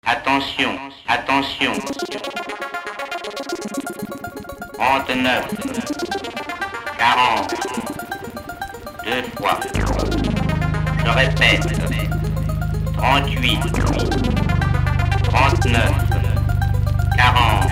Attention, attention. 39, 40, deux fois. Je répète, 38, 39, 40.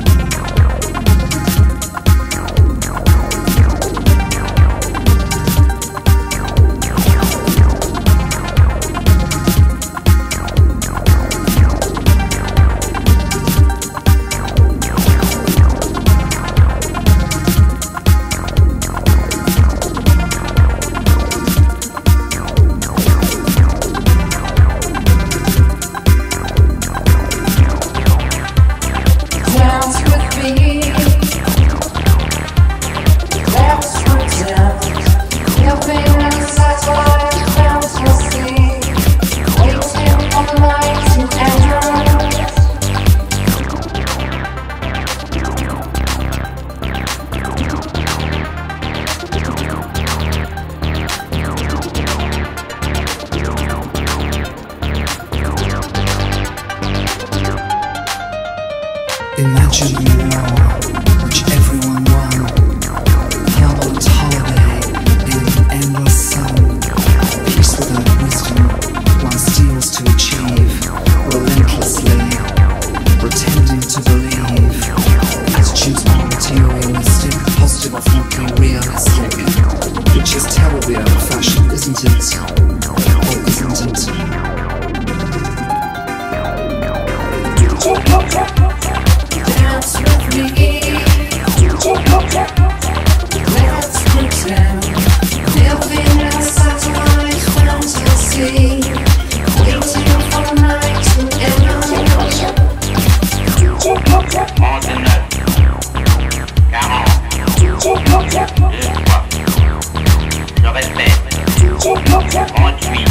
Imagine the war which everyone won, held on holiday in an endless sun. Peace without wisdom one steals to achieve, relentlessly pretending to believe. Attitudes are materialistic, positive of not realistic, which is terribly old-fashioned, isn't it? Or isn't it? Dance with me. Let's pretend living in a satellite fantasy, waiting for the night to end. 39, 40, deux fois. Je répète, 38,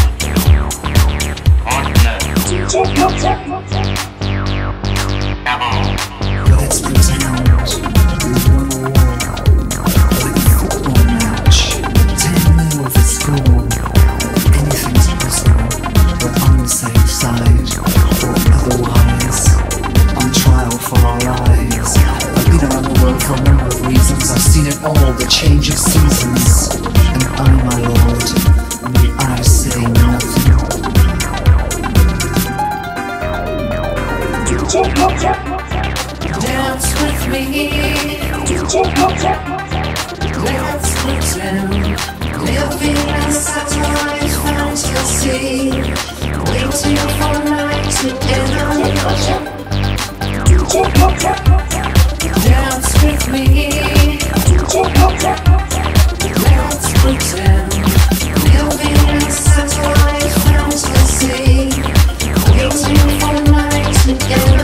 39, 40. Let's pretend we won a war, like a football match, 10-0 with a score. Anything's possible, we're on the same side, or otherwise, on trial for our lives. I've been around the world for a number of reasons, I've seen it all, the change of seasons. And I, my lord, may I say nothing? Dance with me. Let's pretend living in a satellite fantasy, waiting for the night to end. Dance with me. Let's pretend living in a satellite fantasy, waiting for the night to end.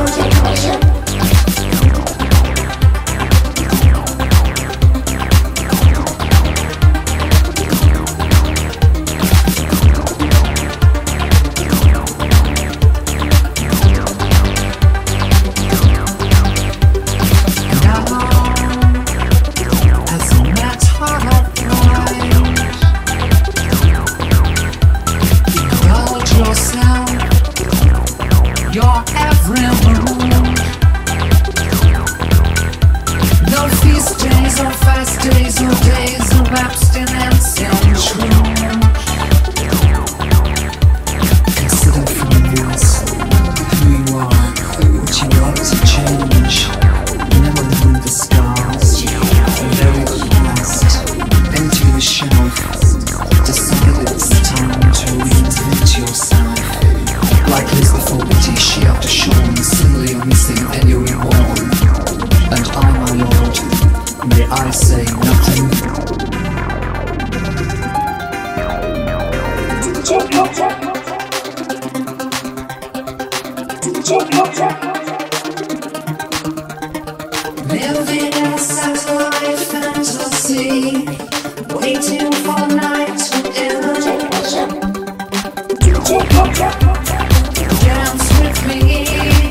Living in a satellite fantasy, waiting for the night to end. Dance with me.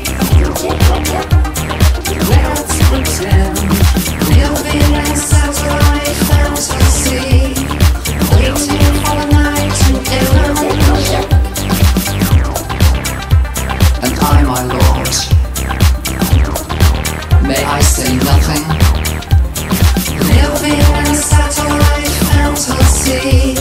Let's pretend living in a satellite fantasy, waiting for the night to end. And I, my I say nothing. Living in a satellite fantasy.